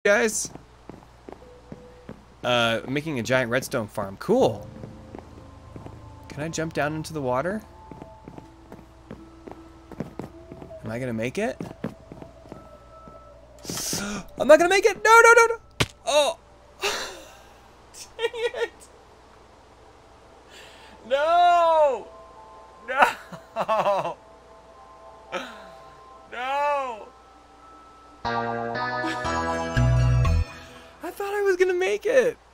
guys. Making a giant redstone farm. Cool. Can I jump down into the water? Am I gonna make it? I'm not gonna make it! No, no, no, no! Oh! Dang it! No! No! No! I thought I was gonna make it!